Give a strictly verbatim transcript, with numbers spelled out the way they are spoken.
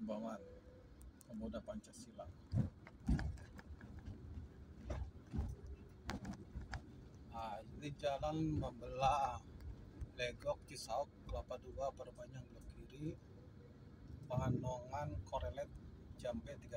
Himbauan Pemuda Pancasila. Nah, ini jalan membelah Legok, Cisauk, Kelapa Dua, Parbanyak, Blok Kiri, Panongan, Korelet, Jambe,